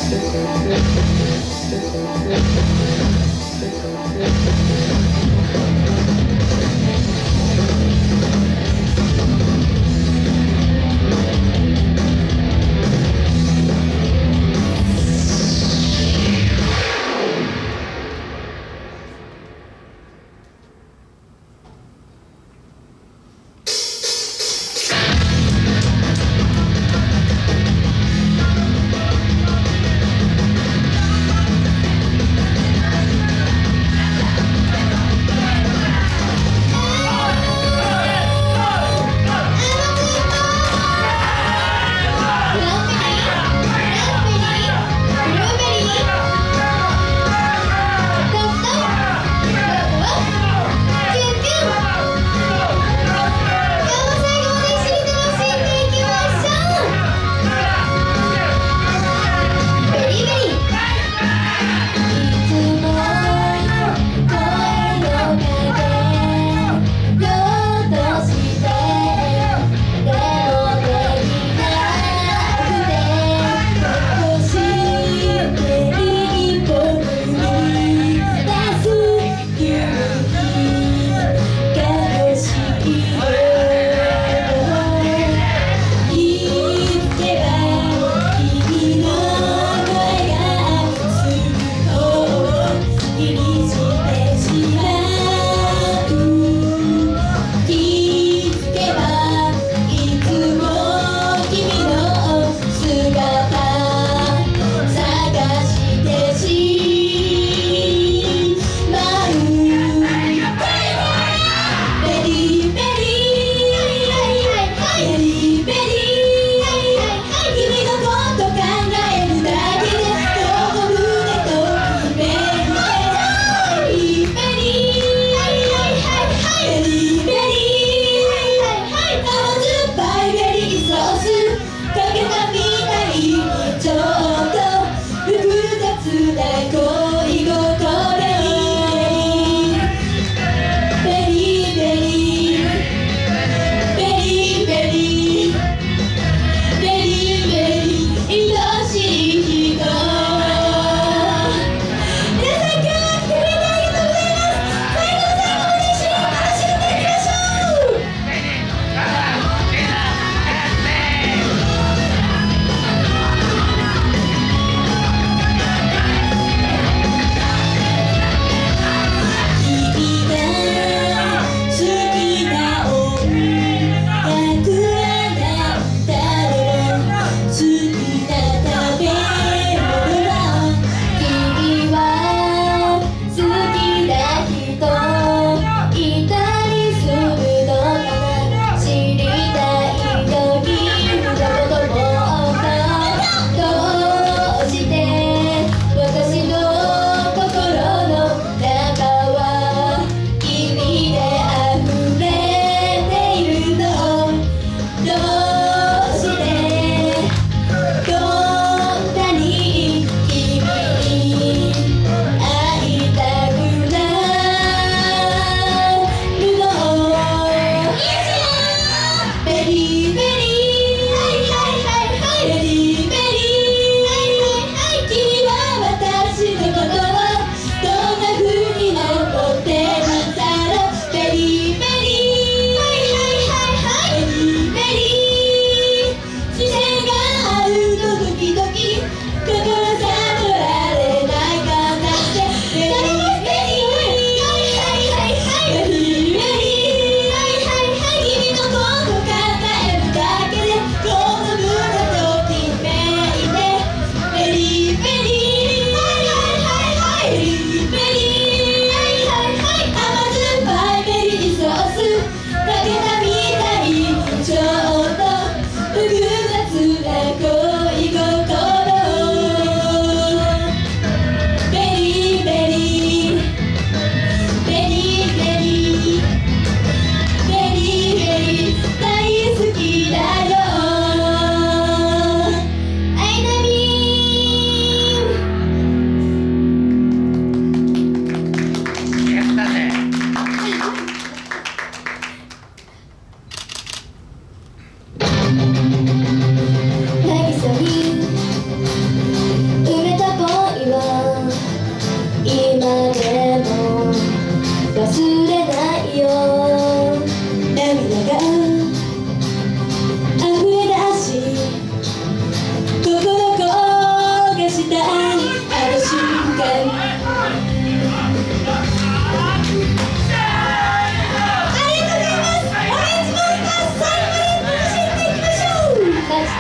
渚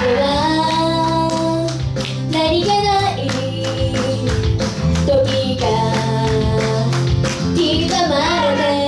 れは何気ない時が刻まれて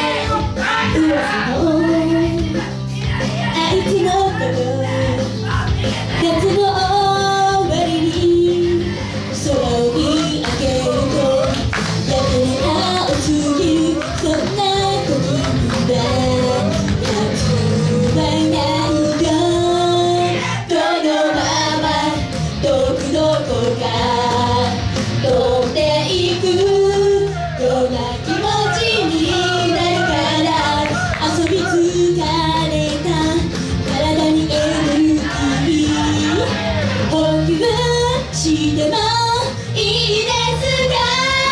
噂のあいつのこと夏の終わりに空を見上げるとやけに青すぎるそんな時だ夏はないよこのまま遠くどこか飛んでいくような気持ちになるから遊び疲れた体にエネルギー補給してもいいですか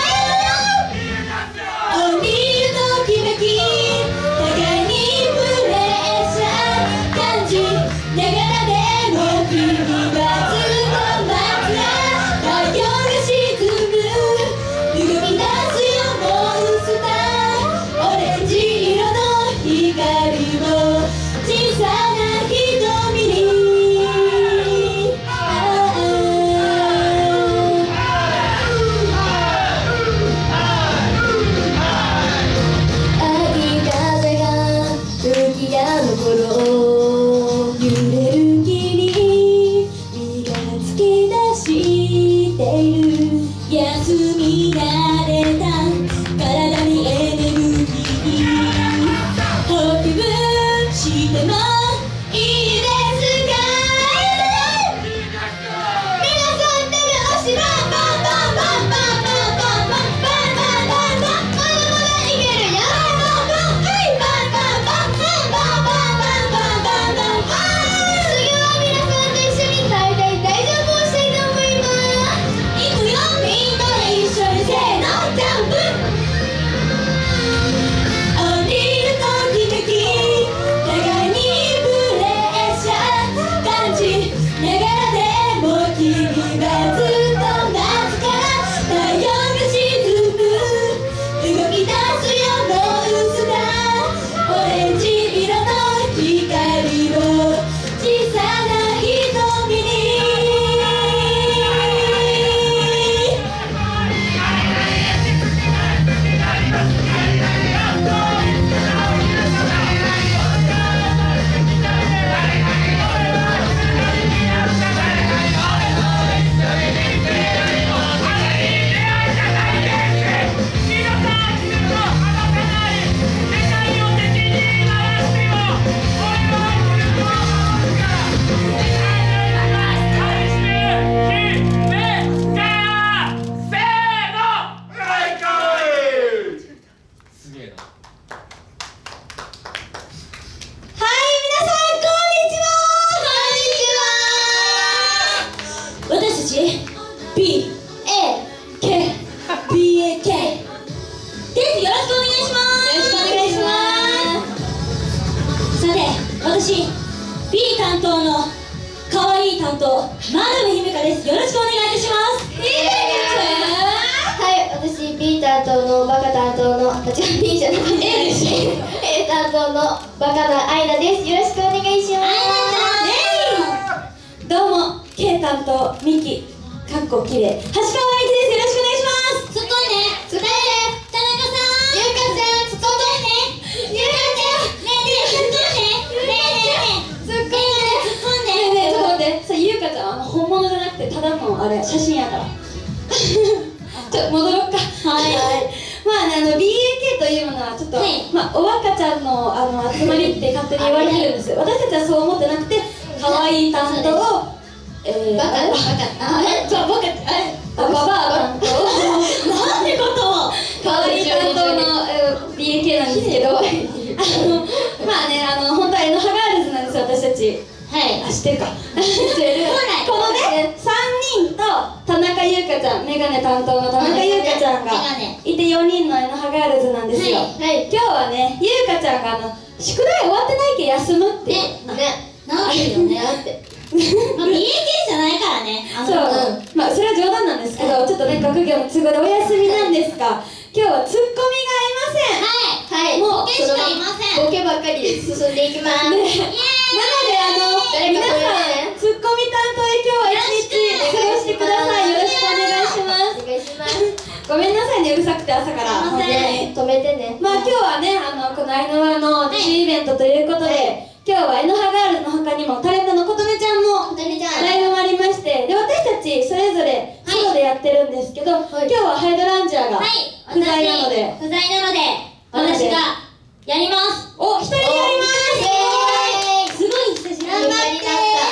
降りるときめき互いにプレッシャー感じながらでも君はずっと待つ太陽が沈む動き出すよモンスターオレンジ色の光を小さな瞳に秋風が吹き止む頃揺れる木に実が突き出している休み慣れた体にエネルギー補給してもいいですか皆さん手で押しバンバンバンバンバンバンバンバンバンバンバンバンバンまだまだいけるよバンバンはいバンバンバンバンバンバンバンバンバンバンバン次は皆さんと一緒に大体大丈夫をしたいと思いますいくよみんなで一緒にせーのジャンプ降りるときめき互いにプレッシャー感じながらでも君はずっと待つから太陽が沈む動き出すよモンスターオレンジ色の光を小さな瞳に私たち BAK ですよろしくお願いしますよろしくお願いしますさて私 B 担当の可愛い担当真鍋姫香ですよろしくお願いいたしますはい、私 B 担当のバカ担当の違う B じゃなくて A です A 担当のバカなアイナですよろしくお願いしますどうも K 担当ミキかっこきれい橋川愛知ですよろしくお願いします突っ込んで突っ込んで田中さんゆうかちゃん突っ込んでゆうかちゃんねえねえ突っ込んでねえねえねえ突っ込んでねえねえちょっと待ってさゆうかちゃん本物じゃなくてただのあれ写真やから戻ろっかはいまあねBAK というものはちょっと、まあお若ちゃんの集まりって勝手に言われてるんですよ私たちはそう思ってなくて可愛い担当をバカババア担当なんてことを可愛い担当の BAK なんですけどまあね本当はエノハガールズなんですよ私たち知ってるかこのね3人と田中優香ちゃんメガネ担当の田中優香ちゃんがいて4人のエノハガールズなんですよ今日はね優香ちゃんが宿題終わってないけ休むってなんでよねってまあ BAK じゃないからねそうまあそれは冗談なんですけどちょっとね学業の都合でお休みなんですが今日はツッコミが合いませんはい、 もうボケしかいません。 ボケばっかり進んでいきます。 なので皆さんツッコミ担当で今日は一日過ごしてください。よろしくお願いします。 お願いします。 ごめんなさいね、うるさくて朝から本当に。 止めてね。 まあ今日はね、このアイノワの自主イベントということで、今日はエノハガールズの他にもタレントのことねちゃんもライブもありまして、で私たちそれぞれソロでやってるんですけど、今日はハイドランジャーが不在なので、 私がやります。 お、一人でやります。 すごい久しぶり。頑張って。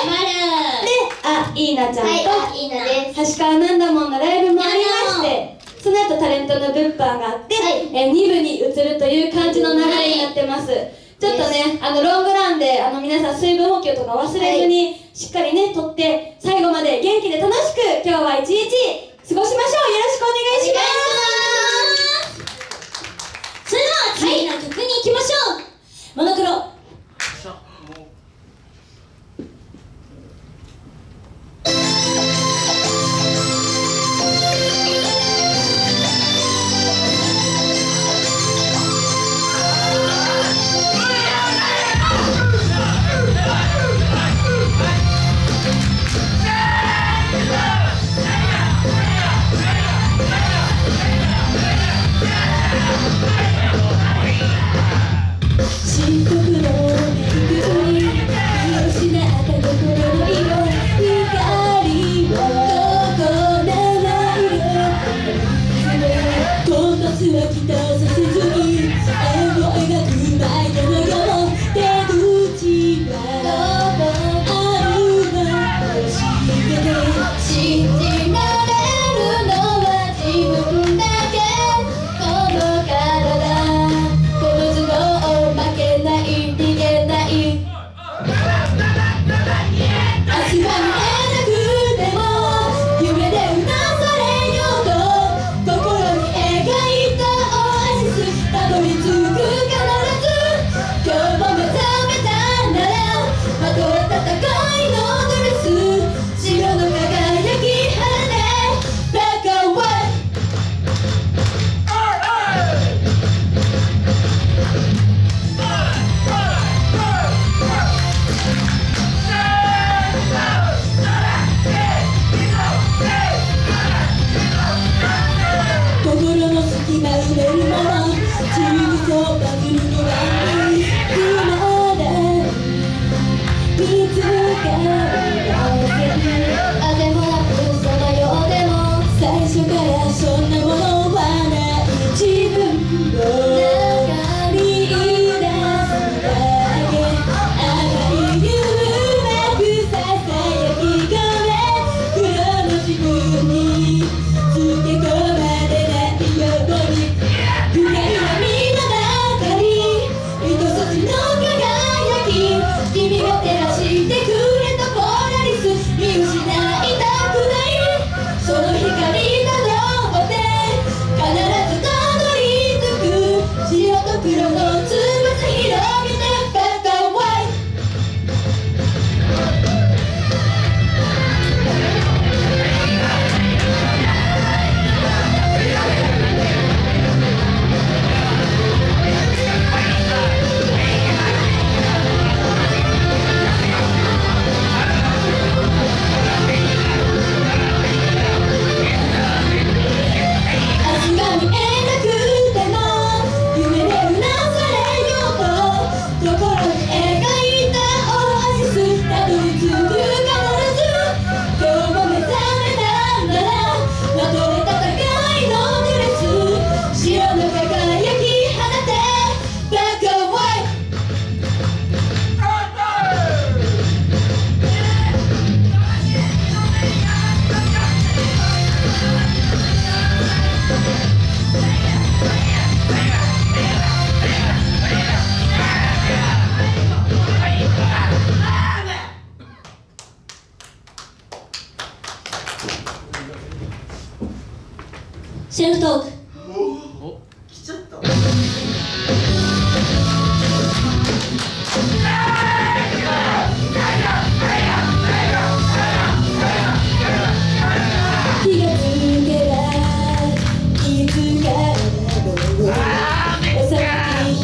で、イーナちゃんといいなです。 橋川なんだもんのライブもありまして、その後タレントの物販があって、2部に移るという感じの流れになってます。ちょっとね、ロングランで皆さん水分補給とか忘れずにしっかりね、とって最後まで元気で楽しく今日は一日過ごしましょう。よろしくお願いします。 それでは次の曲に行きましょう。モノクロ。 深刻のメイクに見失った心の色、光はどこでないよ。コンパスは起動させずに円を描く前のよう、出口はあるのを知ってて、信じられるのは自分だけ。この体この頭脳負けない、逃げない。明日は見えなくても夢でうなされようと、心に描いたオアシス、たどり着く必ず。今日も目覚めたならまとえた高いのドレス、白の輝き放てブラックアンドホワイト。心の隙間埋めるもの、ジグソーパズルの輪に今だ見つかる。 あでもなくそのようでも、 最初からそんなものはない、自分を見出すだけ。赤い夢くささやき込め、黒の自分につけ込まれないように、深い闇の中に一筋の輝き、君が照らしてくれたポラリス、見失いたくない。その光たどって必ずたどり着く、白と黒のつぶつ広げてバックアンドホワイト。明日が見えなくても夢でうなされようと、心に描いたオアシス、たどり着く必ず。今日も目覚めたならまとえた高いのドレス、白の輝き放てブラックアンドホワイト。セルフトーク。 来ちゃった。 気がつけばいつからもお騒ぎ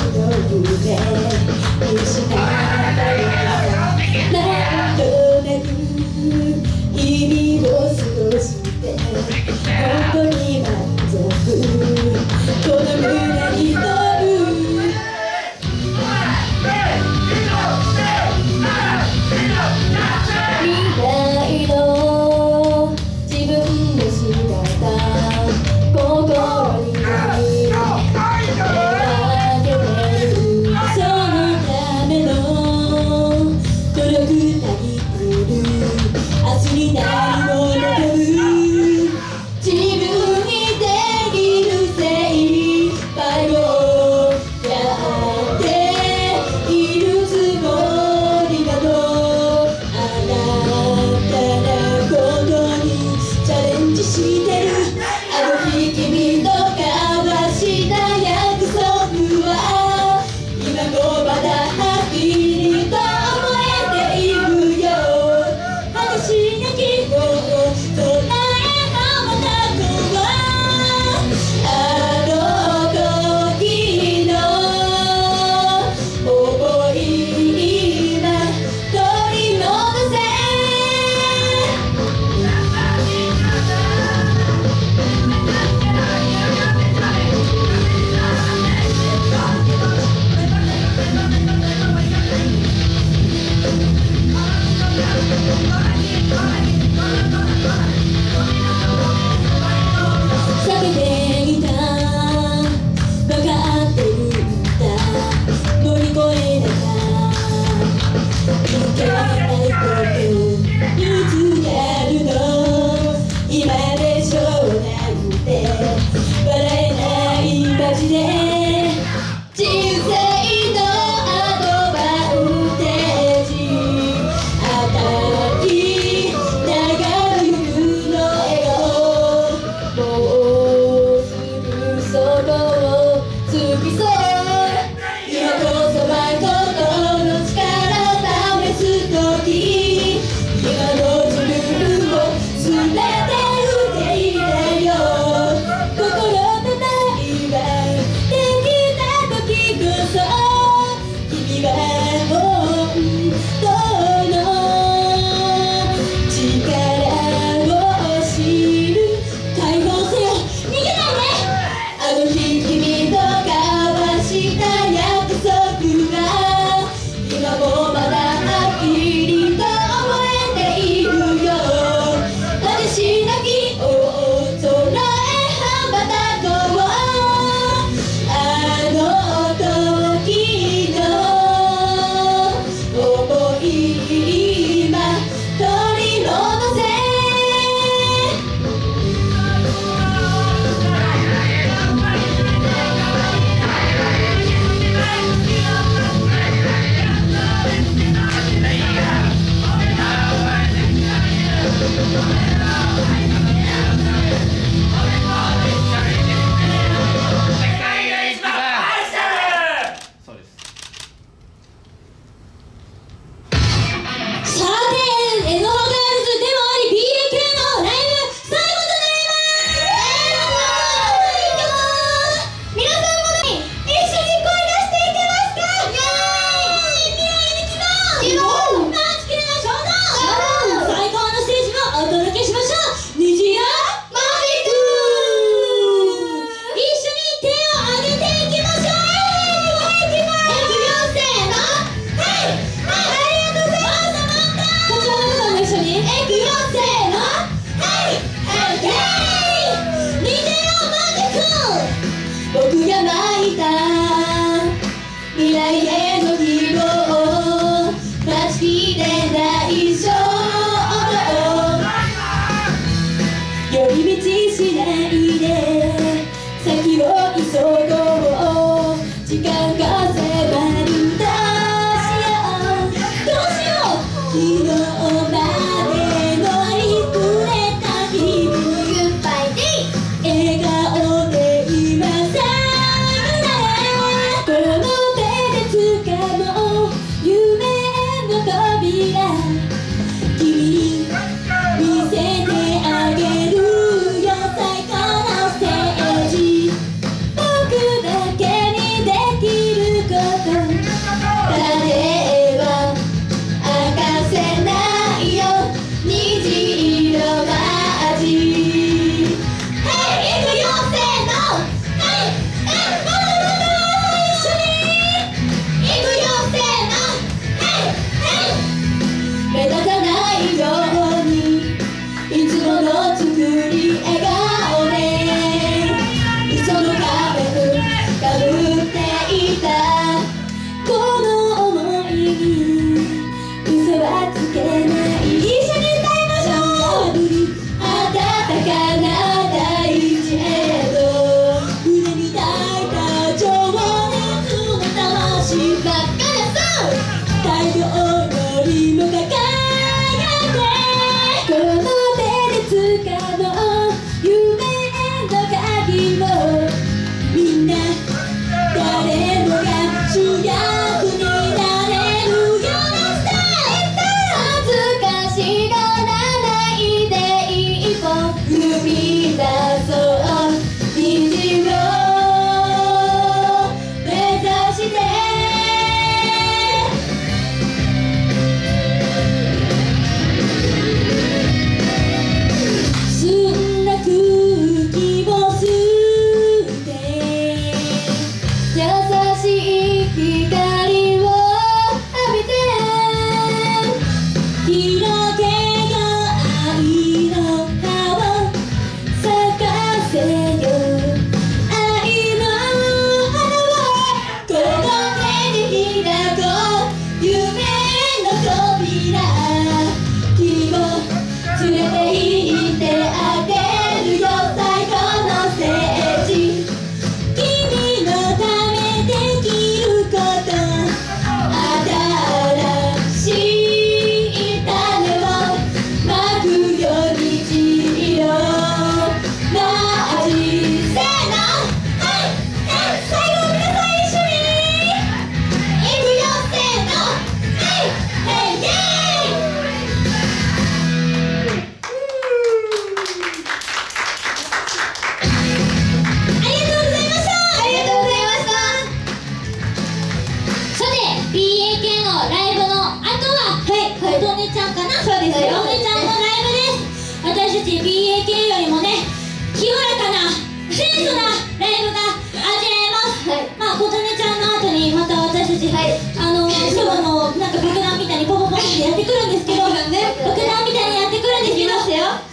なんか爆弾みたいにポポポってやってくるんですけど、爆弾みたいにやってくるんですけど、